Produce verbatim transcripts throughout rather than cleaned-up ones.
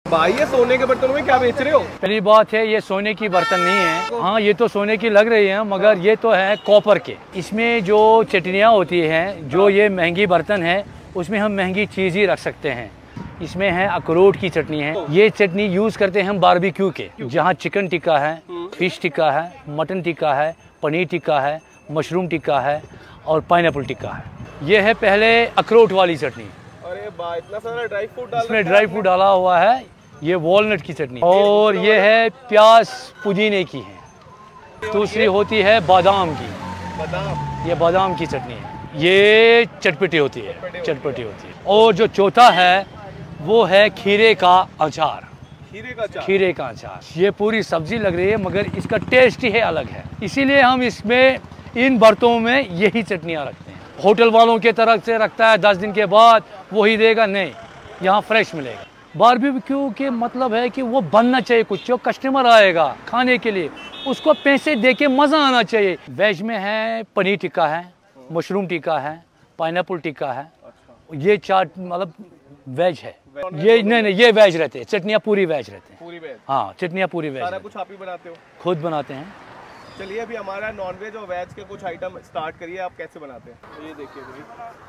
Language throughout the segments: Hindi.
भाई ये सोने के बर्तनों में क्या बेच रहे हो? पहली बात है, ये सोने की बर्तन नहीं है। हाँ, ये तो सोने की लग रही है, मगर ये तो है कॉपर के। इसमें जो चटनियाँ होती हैं, जो ये महंगी बर्तन है, उसमें हम महंगी चीज़ ही रख सकते हैं। इसमें है अखरोट की चटनी है। ये चटनी यूज़ करते हैं हम बारबेक्यू के, जहाँ चिकन टिक्का है, फिश टिक्का है, मटन टिक्का है, पनीर टिक्का है, मशरूम टिक्का है और पाइनएप्पल टिक्का है। ये है पहले अखरोट वाली चटनी। अरे बा, इतना सारा ड्राई फ्रूट डाल इसमें ड्राई फ्रूट डाला हुआ है। ये वॉलनट की चटनी और ये है प्याज पुदीने की है। दूसरी होती है बादाम की। बादाम, ये बादाम की चटनी है। ये चटपटी होती है, चटपटी होती है। और जो चौथा है वो है खीरे का अचार। खीरे का अचार, खीरे का अचार। ये पूरी सब्जी लग रही है, मगर इसका टेस्ट ही है अलग है। इसीलिए हम इसमें इन बर्तनों में यही चटनियाँ रखते हैं। होटल वालों के तरफ से रखता है, दस दिन के बाद वही देगा, नहीं, यहाँ फ्रेश मिलेगा। बारबेक्यू के मतलब है कि वो बनना चाहिए कुछ, जो कस्टमर आएगा खाने के लिए उसको पैसे दे के मज़ा आना चाहिए। वेज में है पनीर टिक्का है, मशरूम टिक्का है, पाइनएप्पल टिक्का है। ये चाट मतलब वेज है। ये नहीं नहीं ये वेज रहते हैं, चटनियाँ पूरी वेज रहते हैं। पूरी वेज? हाँ, चटनियाँ पूरी वेज। सारा कुछ आप ही बनाते हो? खुद बनाते हैं। चलिए अभी हमारा नॉनवेज और वेज के कुछ आइटम स्टार्ट करिए, आप कैसे बनाते हैं। तो ये देखिए भाई,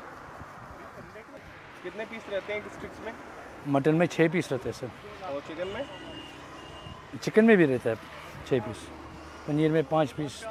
कितने पीस रहते हैं स्टिक्स में? मटन में छः पीस रहते हैं सर। और चिकन में? चिकन में भी रहता है छः पीस। पनीर में पाँच पीस।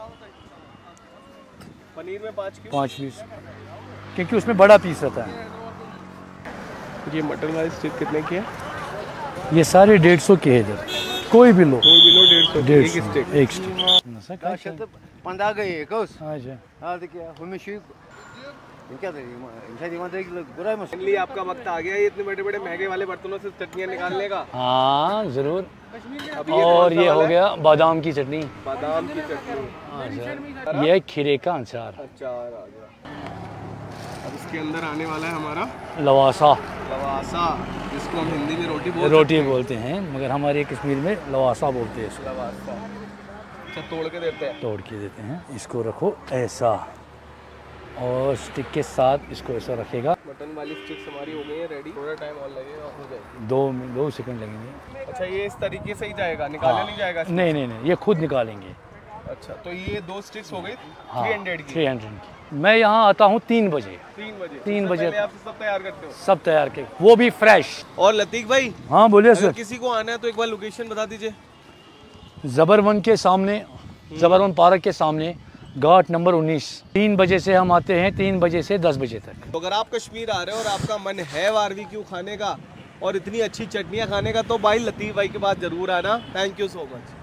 पनीर में पाँच क्यों? पाँच पीस क्योंकि उसमें बड़ा पीस रहता है। ये मटन वाली स्टिक कितने की है? ये सारे डेढ़ सौ के है इधर, कोई भी लो। कोई भी लो डेढ़ सौ। डेढ़ एक सौ स्टिक। एक स्टिक। पंद्रह गई कौस? अच्छा, हाँ देखिए हमें शुभ क्या फाइनली आपका वक्त आ गया ये इतने बड़े बड़े महंगे वाले बर्तनों से चटनियाँ निकालने का। हाँ जरूर। अब ये और कौन सा ये हो वाला है? गया बादाम की चटनी। बादाम की चटनी। हाँ सर, ये खीरे का अचार। अचार आ गया। अब इसके अंदर आने वाला है हमारा लवासा। लवासा, जिसको हम हिंदी में रोटी बोल रोटी बोलते हैं, मगर हमारे कश्मीर में लवासा बोलते हैं इसको। लवासा। अच्छा, तोड़ के देते हैं? तोड़ के देते हैं। इसको रखो ऐसा और स्टिक के साथ इसको ऐसा रखेगा। मटन वाली स्टिक्स हमारी हो गई है रेडी। थोड़ा टाइम और लगेगा, हो जाएगी। दो दो सेकंड लगेंगे। अच्छा, ये इस तरीके से ही जाएगा, निकाला हाँ। नहीं जाएगा? नहीं नहीं नहीं, ये खुद निकालेंगे। अच्छा, तो ये दो स्टिक्स हो गई हाँ, थ्री हंड्रेड की। थ्री हंड्रेड की। मैं यहाँ आता हूँ तीन बजे। तीन बजे? तीन उससे बजे पहले आप सब तैयार करते हो? सब तैयार के, वो भी फ्रेश। और लतीक भाई, हाँ बोलिए अगर सर। किसी को आना है तो एक बार लोकेशन बता दीजिए। जबरवन के सामने, जबरवन पार्क के सामने, घाट नंबर उन्नीस। तीन बजे से हम आते हैं, तीन बजे से दस बजे तक। तो अगर आप कश्मीर आ रहे हो और आपका मन है बारबेक्यू खाने का और इतनी अच्छी चटनियाँ खाने का, तो भाई लतीफ़ भाई के पास जरूर आना। Thank you so much.